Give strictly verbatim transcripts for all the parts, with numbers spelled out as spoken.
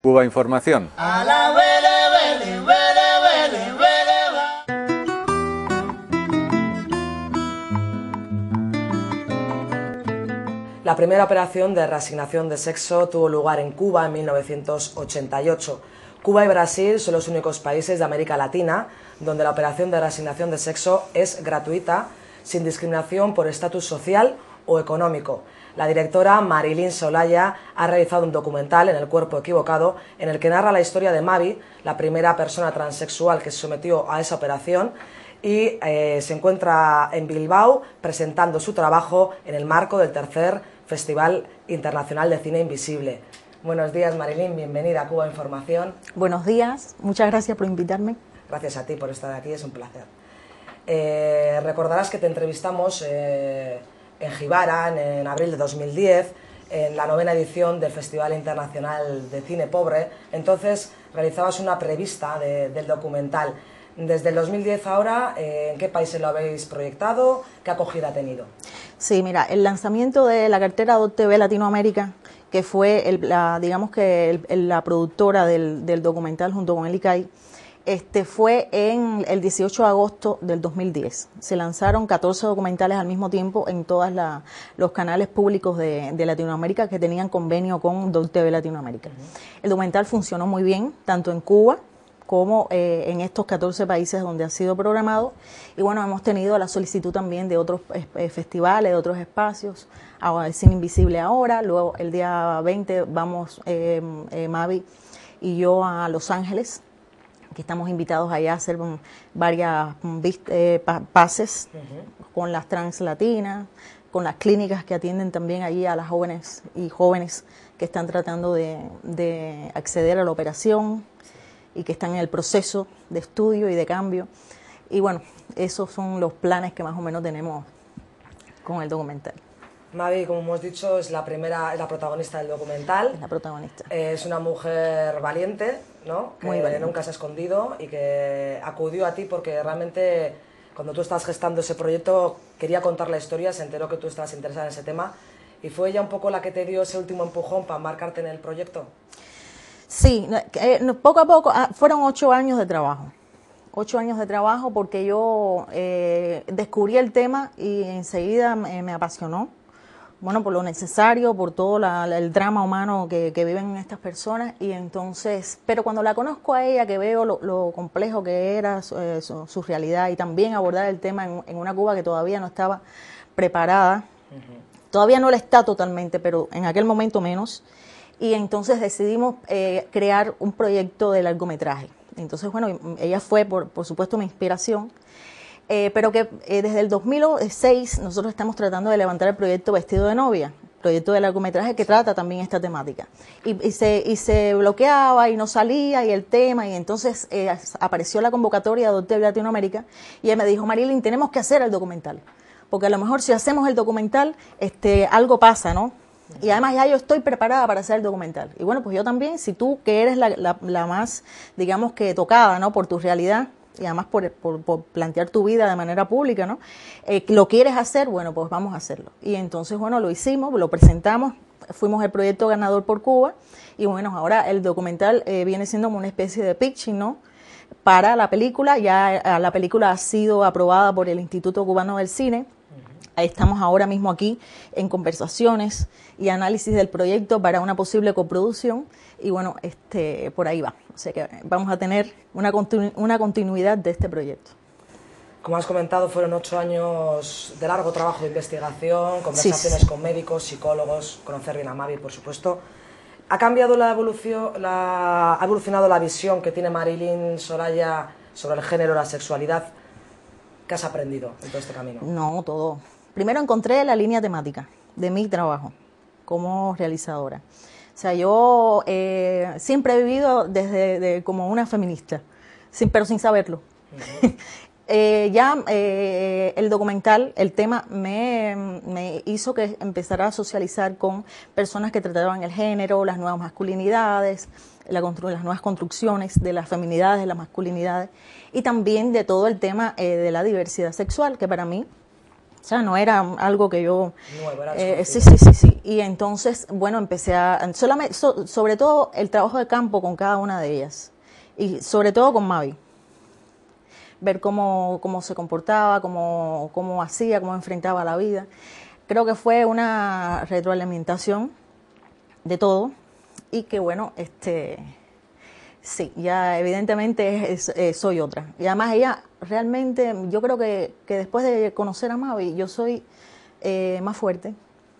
Cuba Información. La primera operación de reasignación de sexo tuvo lugar en Cuba en mil novecientos ochenta y ocho. Cuba y Brasil son los únicos países de América Latina donde la operación de reasignación de sexo es gratuita, sin discriminación por estatus social o económico. La directora Marilyn Solaya ha realizado un documental, En el cuerpo equivocado, en el que narra la historia de Mavi, la primera persona transexual que se sometió a esa operación, y eh, se encuentra en Bilbao presentando su trabajo en el marco del tercer Festival Internacional de Cine Invisible. Buenos días, Marilyn, bienvenida a Cuba Información. Buenos días, muchas gracias por invitarme. Gracias a ti por estar aquí, es un placer. Eh, recordarás que te entrevistamos eh, en Gibara, en, en abril de dos mil diez, en la novena edición del Festival Internacional de Cine Pobre. Entonces realizabas una prevista de, del documental. Desde el dos mil diez ahora, eh, ¿en qué países lo habéis proyectado? ¿Qué acogida ha tenido? Sí, mira, el lanzamiento de la cartera Doc T V Latinoamérica, que fue el, la, digamos que el, el, la productora del, del documental junto con el I C A I, este, fue en el dieciocho de agosto del dos mil diez. Se lanzaron catorce documentales al mismo tiempo en todos los canales públicos de, de Latinoamérica que tenían convenio con Doc T V Latinoamérica. Uh-huh. El documental funcionó muy bien, tanto en Cuba como eh, en estos catorce países donde ha sido programado. Y bueno, hemos tenido la solicitud también de otros eh, festivales, de otros espacios, ahora el Cine Invisible ahora, luego el día veinte vamos eh, eh, Mavi y yo a Los Ángeles, que estamos invitados allá a hacer um, varias um, eh, pa pases uh-huh. con las translatinas, con las clínicas que atienden también allí a las jóvenes y jóvenes que están tratando de, de acceder a la operación y que están en el proceso de estudio y de cambio. Y bueno, esos son los planes que más o menos tenemos con el documental. Mavi, como hemos dicho, es la primera, es la protagonista del documental. Es la protagonista. Eh, es una mujer valiente, ¿no? Que Muy valiente. Nunca se ha escondido y que acudió a ti porque realmente cuando tú estabas gestando ese proyecto quería contar la historia, se enteró que tú estabas interesada en ese tema y fue ella un poco la que te dio ese último empujón para embarcarte en el proyecto. Sí, eh, poco a poco, ah, fueron ocho años de trabajo, ocho años de trabajo porque yo eh, descubrí el tema y enseguida me, me apasionó, bueno, por lo necesario, por todo la, la, el drama humano que, que viven estas personas y entonces, pero cuando la conozco a ella, que veo lo, lo complejo que era eh, su, su realidad y también abordar el tema en, en una Cuba que todavía no estaba preparada, uh-huh. todavía no lo está totalmente, pero en aquel momento menos. Y entonces decidimos eh, crear un proyecto de largometraje. Entonces, bueno, ella fue, por, por supuesto, mi inspiración, eh, pero que eh, desde el dos mil seis nosotros estamos tratando de levantar el proyecto Vestido de Novia, proyecto de largometraje que trata también esta temática. Y, y, se, y se bloqueaba y no salía y el tema, y entonces eh, apareció la convocatoria de Doc T V Latinoamérica y ella me dijo, Marilyn, tenemos que hacer el documental, porque a lo mejor si hacemos el documental, este, algo pasa, ¿no? Y además ya yo estoy preparada para hacer el documental. Y bueno, pues yo también, si tú que eres la, la, la más, digamos que tocada, ¿no? Por tu realidad y además por, por, por plantear tu vida de manera pública, ¿no? Eh, lo quieres hacer, bueno, pues vamos a hacerlo. Y entonces, bueno, lo hicimos, lo presentamos, fuimos el proyecto ganador por Cuba y bueno, ahora el documental eh, viene siendo como una especie de pitching, ¿no? Para la película, ya la película ha sido aprobada por el Instituto Cubano del Cine. Estamos ahora mismo aquí en conversaciones y análisis del proyecto para una posible coproducción y bueno, este, por ahí va. O sea que vamos a tener una, continu una continuidad de este proyecto. Como has comentado, fueron ocho años de largo trabajo de investigación, conversaciones sí, sí. con médicos, psicólogos, conocer bien a Mavi, por supuesto. ¿Ha cambiado la evolución, la, ha evolucionado la visión que tiene Marilyn Solaya sobre el género, la sexualidad? ¿Qué has aprendido en todo este camino? No, todo. Primero encontré la línea temática de mi trabajo como realizadora. O sea, yo eh, siempre he vivido desde de, como una feminista, sin, pero sin saberlo. Uh-huh. eh, ya eh, el documental, el tema, me, me hizo que empezara a socializar con personas que trataban el género, las nuevas masculinidades, la, las nuevas construcciones de las feminidades, de las masculinidades, y también de todo el tema eh, de la diversidad sexual, que para mí O sea, no era algo que yo... Nuevo, era eh, sí, sí, sí, sí. Y entonces, bueno, empecé a... Solamente, so, sobre todo el trabajo de campo con cada una de ellas. Y sobre todo con Mavi. Ver cómo, cómo se comportaba, cómo, cómo hacía, cómo enfrentaba la vida. Creo que fue una retroalimentación de todo. Y que, bueno, este... Sí, ya evidentemente es, es, es, soy otra. Y además ella realmente, yo creo que, que después de conocer a Mavi, yo soy eh, más fuerte,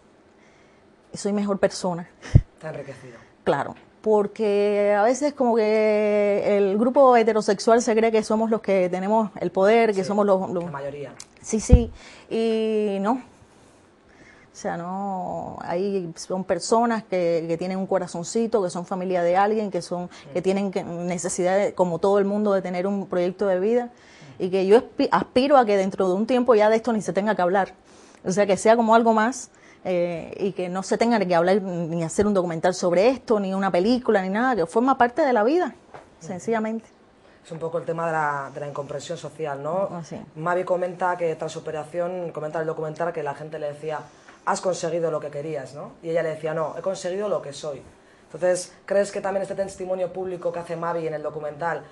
soy mejor persona. Está enriquecido. Claro, porque a veces como que el grupo heterosexual se cree que somos los que tenemos el poder, que sí, somos los, los... La mayoría. Sí, sí, y no. O sea, no, ahí son personas que, que tienen un corazoncito, que son familia de alguien, que son, que tienen que, necesidad, de, como todo el mundo, de tener un proyecto de vida, y que yo aspiro a que dentro de un tiempo ya de esto ni se tenga que hablar. O sea, que sea como algo más, eh, y que no se tenga que hablar ni hacer un documental sobre esto, ni una película, ni nada, que forma parte de la vida, sencillamente. Es un poco el tema de la, de la incomprensión social, ¿no? Oh, sí. Mavi comenta que tras su operación, comenta en el documental que la gente le decía: has conseguido lo que querías, ¿no? Y ella le decía: no, he conseguido lo que soy. Entonces, ¿crees que también este testimonio público que hace Mavi en el documental,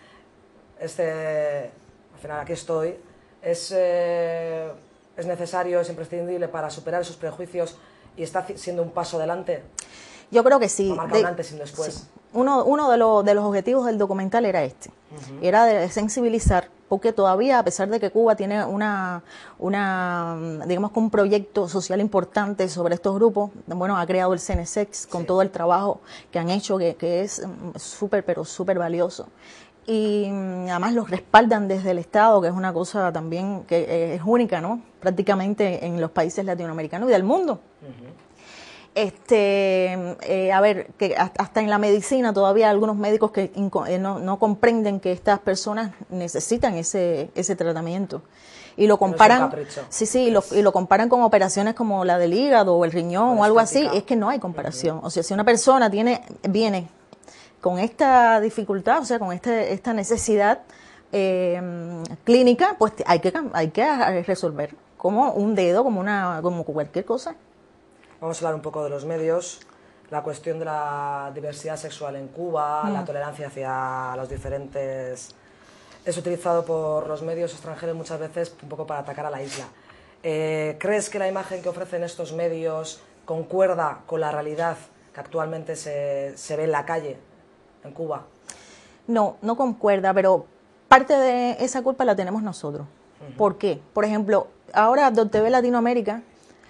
este, al final aquí estoy, es, eh, es necesario, es imprescindible para superar sus prejuicios y está siendo un paso adelante? Yo creo que sí. ¿Ha marcado un antes y un después? Sí. Uno, uno de, lo, de los objetivos del documental era este, uh-huh. Era de sensibilizar, porque todavía, a pesar de que Cuba tiene una, una digamos que un proyecto social importante sobre estos grupos, bueno, ha creado el CENESEX con sí. todo el trabajo que han hecho, que, que es súper, pero súper valioso. Y además los respaldan desde el Estado, que es una cosa también que es única, ¿no? Prácticamente en los países latinoamericanos y del mundo. Uh-huh. Este, eh, a ver, que hasta en la medicina todavía hay algunos médicos que eh, no, no comprenden que estas personas necesitan ese, ese tratamiento y lo comparan, no es sí, sí, y lo, y lo comparan con operaciones como la del hígado o el riñón o algo así. Es que no hay comparación. Uh-huh. O sea, si una persona tiene, viene con esta dificultad, o sea, con este, esta necesidad eh, clínica, pues hay que, hay que resolver como un dedo, como una, como cualquier cosa. Vamos a hablar un poco de los medios, la cuestión de la diversidad sexual en Cuba, mm. la tolerancia hacia los diferentes... Es utilizado por los medios extranjeros muchas veces un poco para atacar a la isla. Eh, ¿Crees que la imagen que ofrecen estos medios concuerda con la realidad que actualmente se, se ve en la calle en Cuba? No, no concuerda, pero parte de esa culpa la tenemos nosotros. Uh-huh. ¿Por qué? Por ejemplo, ahora D T V Latinoamérica...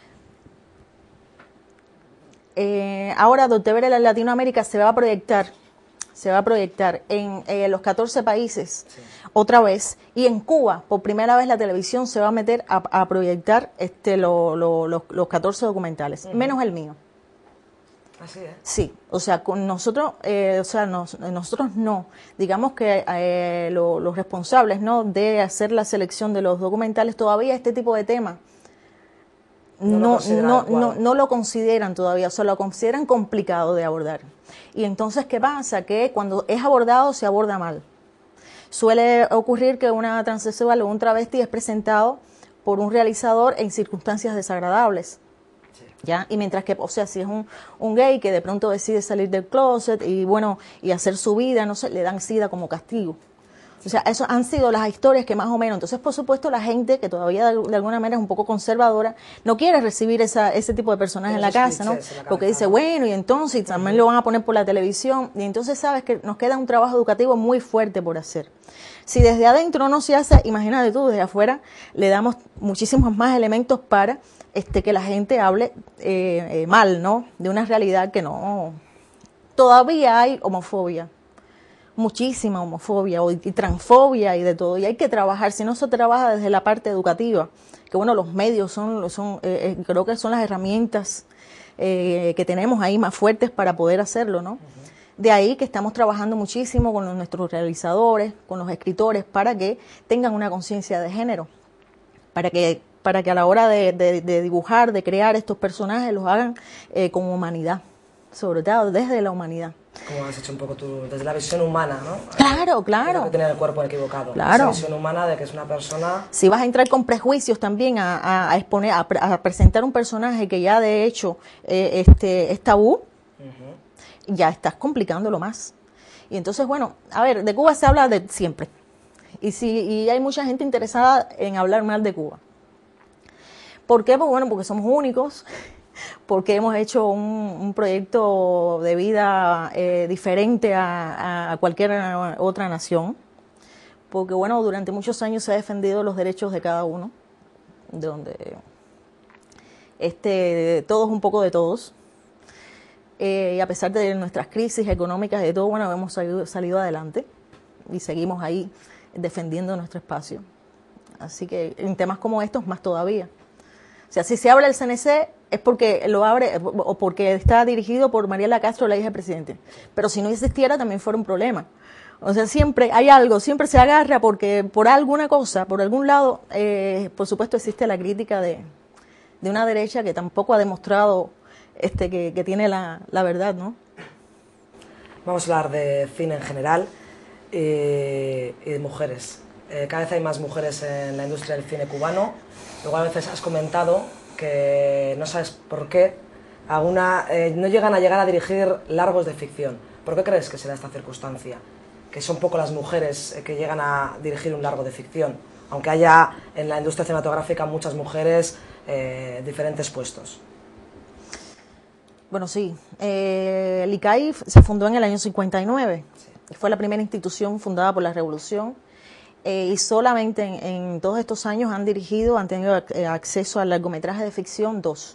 Eh, ahora D T V Latinoamérica se va a proyectar, se va a proyectar en eh, los catorce países sí. otra vez, y en Cuba por primera vez la televisión se va a meter a, a proyectar este lo, lo, lo, los catorce documentales, uh-huh. menos el mío. Así es. Sí, o sea, con nosotros, eh, o sea, nos, nosotros no, digamos que eh, lo, los responsables, ¿no?, de hacer la selección de los documentales, todavía este tipo de temas No, no, no, no, no lo consideran todavía, o sea, lo consideran complicado de abordar. Y entonces, ¿qué pasa? Que cuando es abordado, se aborda mal. Suele ocurrir que una transexual o un travesti es presentado por un realizador en circunstancias desagradables. Sí. ¿Ya? Y mientras que, o sea, si es un, un gay que de pronto decide salir del closet y, bueno, y hacer su vida, no sé, le dan SIDA como castigo. O sea, eso han sido las historias que más o menos. Entonces, por supuesto, la gente que todavía de, de alguna manera es un poco conservadora, no quiere recibir esa, ese tipo de personajes en la casa, ¿no? La Porque dice, bueno, y entonces y también uh-huh. lo van a poner por la televisión. Y entonces, sabes que nos queda un trabajo educativo muy fuerte por hacer. Si desde adentro no se hace, imagínate tú, desde afuera, le damos muchísimos más elementos para este que la gente hable eh, eh, mal, ¿no? De una realidad que no... Todavía hay homofobia. Muchísima homofobia y transfobia y de todo, y hay que trabajar. Si no se trabaja desde la parte educativa, que bueno, los medios son, son eh, creo que son las herramientas eh, que tenemos ahí más fuertes para poder hacerlo, ¿no? Uh-huh. De ahí que estamos trabajando muchísimo con los, nuestros realizadores, con los escritores, para que tengan una conciencia de género, para que, para que a la hora de, de, de dibujar, de crear estos personajes, los hagan eh, con humanidad. sobre todo desde la humanidad. Como has hecho un poco tú, desde la visión humana, ¿no? Claro, claro. No que tener el cuerpo equivocado. Claro. Esa visión humana de que es una persona... Si vas a entrar con prejuicios también a, a, a exponer, a, a presentar un personaje que ya de hecho eh, este, es tabú, uh-huh. ya estás complicándolo más. Y entonces, bueno, a ver, de Cuba se habla de siempre. Y, si, y hay mucha gente interesada en hablar mal de Cuba. ¿Por qué? Pues bueno, porque somos únicos, porque hemos hecho un, un proyecto de vida eh, diferente a, a cualquier otra nación, porque bueno, durante muchos años se ha defendido los derechos de cada uno, donde este, todos un poco de todos, eh, y a pesar de nuestras crisis económicas y de todo, bueno, hemos salido, salido adelante y seguimos ahí defendiendo nuestro espacio. Así que en temas como estos más todavía. O sea, si se abre el C N C es porque lo abre o porque está dirigido por Mariela Castro, la hija del presidente. Pero si no existiera también fuera un problema. O sea, siempre hay algo, siempre se agarra porque por alguna cosa, por algún lado, eh, por supuesto existe la crítica de, de una derecha que tampoco ha demostrado este que, que tiene la, la verdad, ¿no? Vamos a hablar de cine en general eh, y de mujeres. Eh, cada vez hay más mujeres en la industria del cine cubano. Luego a veces has comentado que no sabes por qué alguna, eh, no llegan a llegar a dirigir largos de ficción. ¿Por qué crees que se da esta circunstancia? Que son poco las mujeres eh, que llegan a dirigir un largo de ficción, aunque haya en la industria cinematográfica muchas mujeres eh, en diferentes puestos. Bueno, sí. Eh, el I C A I se fundó en el año cincuenta y nueve. Sí. Fue la primera institución fundada por la Revolución. Eh, y solamente en, en todos estos años han dirigido, han tenido eh, acceso al largometraje de ficción dos.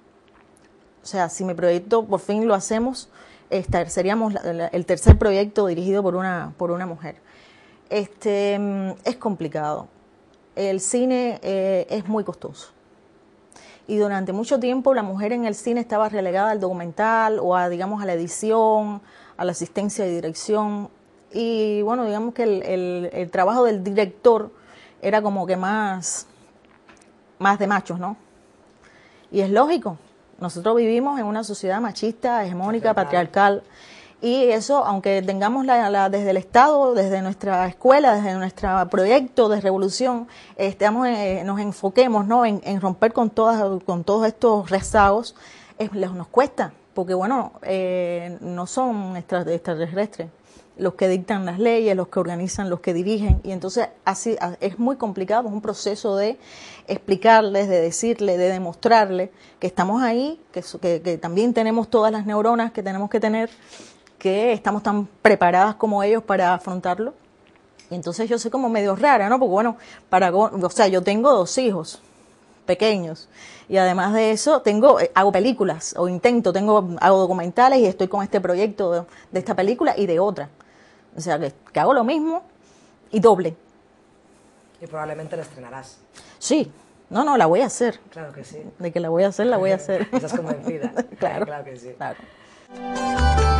O sea, si mi proyecto por fin lo hacemos, esta, seríamos la, la, el tercer proyecto dirigido por una, por una mujer. Este, es complicado. El cine eh, es muy costoso. Y durante mucho tiempo la mujer en el cine estaba relegada al documental o a, digamos, a la edición, a la asistencia de dirección. Y bueno, digamos que el, el, el trabajo del director era como que más, más de machos, ¿no? Y es lógico, nosotros vivimos en una sociedad machista, hegemónica, patriarcal, y eso, aunque tengamos la, la, desde el Estado, desde nuestra escuela, desde nuestro proyecto de revolución, estamos, eh, nos enfoquemos, ¿no?, en, en romper con, todas, con todos estos rezagos, es, nos cuesta, porque bueno, eh, no son extraterrestres los que dictan las leyes, los que organizan, los que dirigen, y entonces así es muy complicado, es un proceso de explicarles, de decirle, de demostrarle que estamos ahí, que, que, que también tenemos todas las neuronas que tenemos que tener, que estamos tan preparadas como ellos para afrontarlo. Y entonces yo soy como medio rara, ¿no? Porque bueno, para, o sea, yo tengo dos hijos pequeños y además de eso tengo hago películas o intento, tengo hago documentales y estoy con este proyecto de, de esta película y de otra. O sea, que, que hago lo mismo y doble. Y probablemente la estrenarás. Sí. No, no, la voy a hacer. Claro que sí. De que la voy a hacer, la voy a hacer. Estás convencida. Claro. Claro que sí. Claro.